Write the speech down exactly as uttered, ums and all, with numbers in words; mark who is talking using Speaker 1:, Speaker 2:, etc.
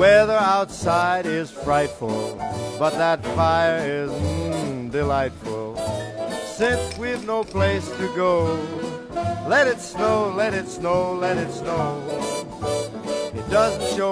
Speaker 1: Weather outside is frightful, but that fire is mm, delightful. Since we've no place to go, let it snow, let it snow, let it snow. It doesn't show